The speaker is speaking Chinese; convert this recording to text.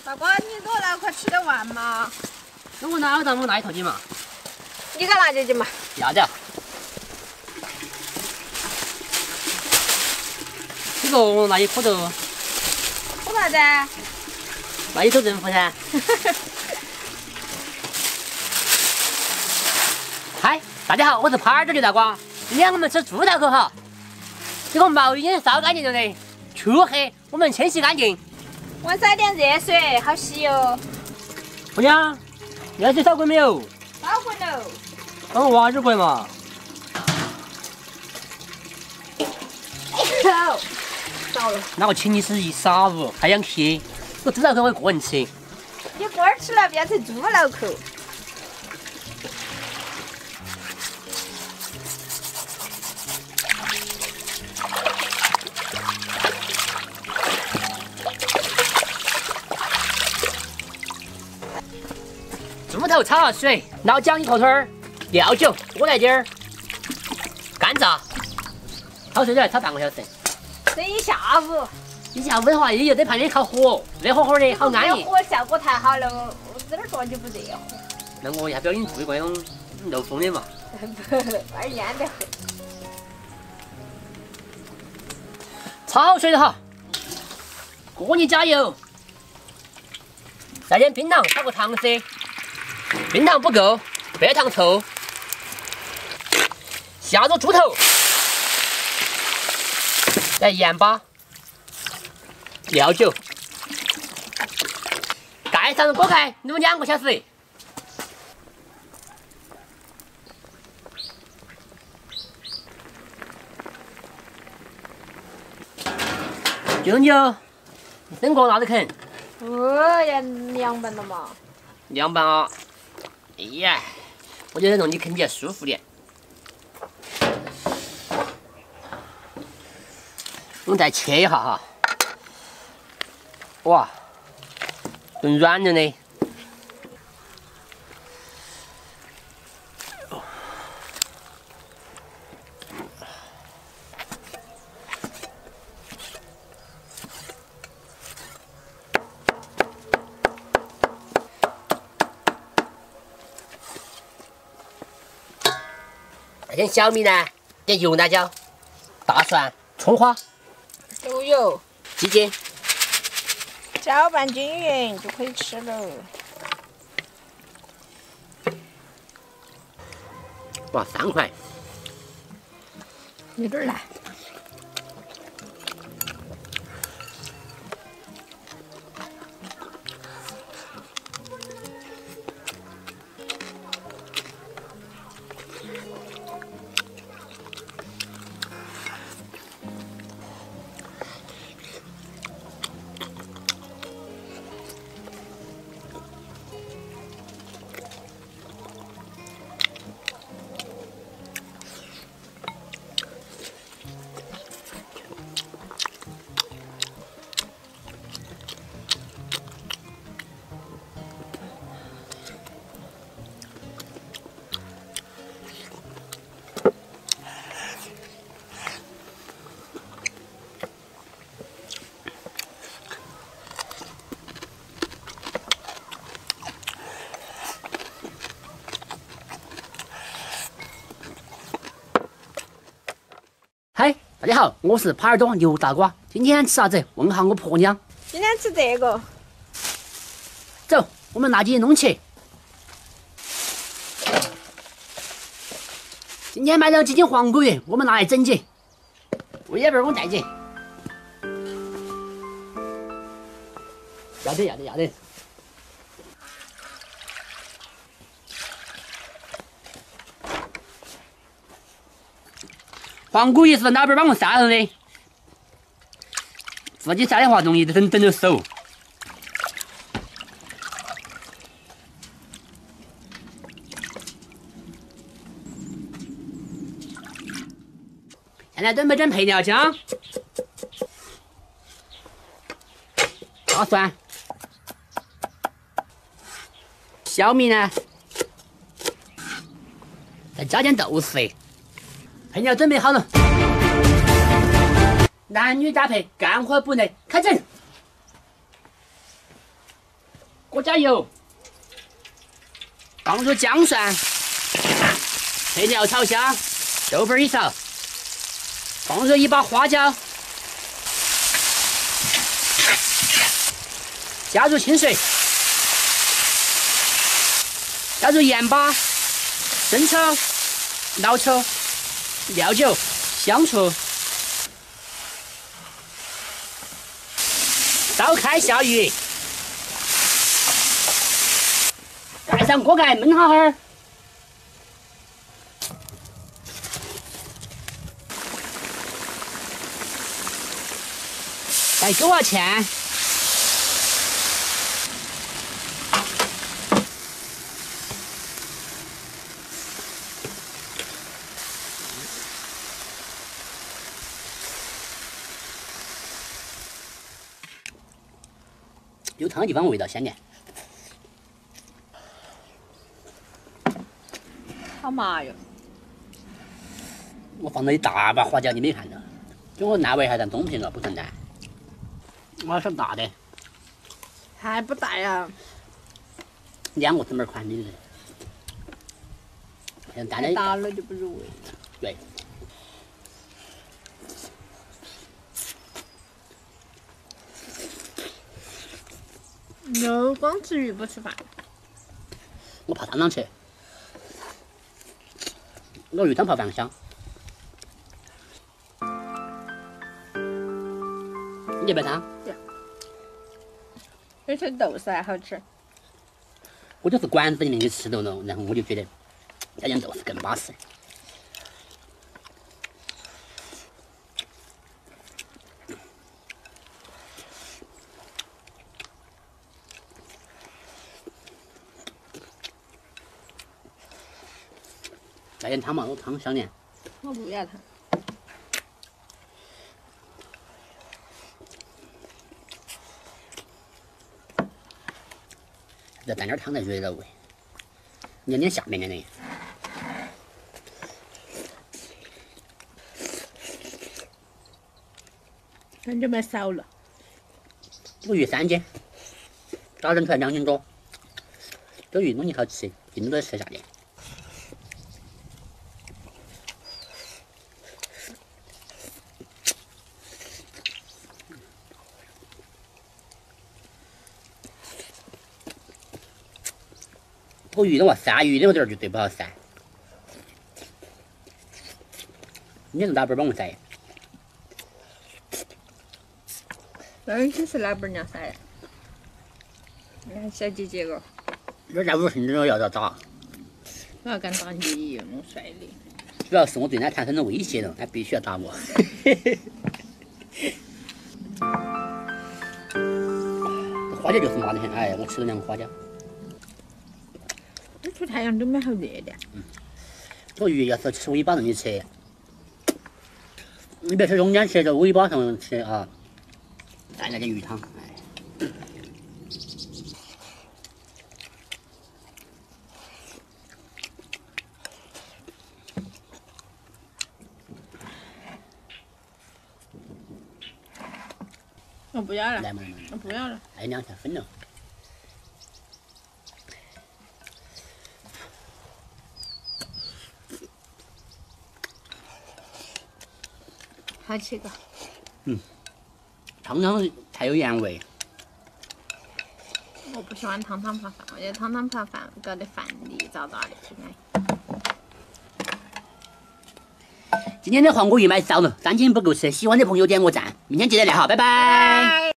大哥，你多拿块吃得完吗？ 那我拿到我拿一头筋嘛。 你给拿进去嘛。 要得。这个拿一颗头。 做啥子？ 拿一头人夫噻。嗨，大家好，我是耙耳朵刘大瓜。今天我们吃猪头口哈。这个毛已经烧干净了的，去黑我们清洗干净。 我撒点热水，好洗哟。 姑娘，热水烧滚没有？ 烧滚了。 帮我挖点滚嘛。 糟了。 那我请你吃一晌午，还想吃？我猪头口我一个人吃。 你个人吃了变成猪脑壳。 猪头焯了水，老姜一坨坨儿，料酒多来点儿，干炸，焯水就要焯半个小时。 这一下午。 一下午的话，也有得怕你烤火，热火火的，好安逸。 火效果太好了，我这点说就不热火。 那我要不要给你做一个那种漏风的嘛？ 不，玩烟的很。 焯好水了哈，锅里加油，再点冰糖，炒个糖色。冰糖不够，白糖凑。下入猪头，来盐巴、料酒，盖上锅盖，卤2个小时。舅舅，你生锅辣得很。 要凉拌了嘛？ 凉拌啊！哎呀，我觉得弄你啃起来舒服点。我们再切一下哈。哇，炖软了呢。那点小米呢，点油辣椒、大蒜、葱花、 豆油、 鸡精， 搅拌均匀就可以吃了。 哇，3块， 有点来。 嗨，大家好，我是耙耳朵刘大瓜。今天吃啥子？问下我婆娘。 今天吃这个。 走，我们拿起弄起。今天买了几斤黄骨鱼，我们拿来整起。味儿我带起。要得。黄骨鱼是老板帮我杀了的，自己杀的话容易整着手。现在准备点配料酱、大蒜、小米呢，再加点豆豉。配料准备好了，男女搭配，干货不累，开整！ 锅加油，放入姜蒜，配料炒香，豆瓣一勺，放入一把花椒，加入清水，加入盐巴、生抽、老抽、料酒、香醋，烧开下鱼。 盖上锅盖，焖哈哈儿。再勾下芡，有汤的地方味道鲜呢。 好麻哟！ 我放了一大把花椒，你没看到？就我那味还算中平了，不算淡。我要是大的， 还不大呀？ 2个这么宽的，像淡的。 大了就不入味。 对。 no，光吃鱼不吃饭。 我怕汤汤吃。 我鱼汤泡饭香，你白汤？ 对。而且豆豉还好吃。 我就是馆子里面去吃的了，然后我就觉得加点豆豉更巴适。加点汤嘛，我汤香点。 我不要汤。 再淡点汤才觉得到位，黏黏下面的。 很久没烧了。 这个鱼3斤，打整出来2斤多。这鱼弄一好吃，劲都吃下去。 这个鱼的话，鳝鱼那个点儿就最不好鳝。你是哪本帮我鳝？ 那你是哪本娘鳝呀？你看小姐姐个。 这在50斤都要打。 我要跟打你一样弄帅的。 主要是我对他产生了威胁了，他必须要打我。花椒就是麻得很，哎，我吃了2个花椒。 这出太阳都没好热的。 这鱼要是吃尾巴让你吃，你别吃中间吃，这尾巴上吃啊，蘸那点鱼汤，哎。 我不要了。 来嘛， 我不要了。 哎，2条分了。 好吃个。 汤汤才有盐味。 我不喜欢汤汤泡饭，我觉得汤汤泡饭搞得饭粒渣渣的，现在。 今天的黄锅鱼卖烧了，3斤不够吃，喜欢的朋友点个赞，明天记得来哈，拜拜。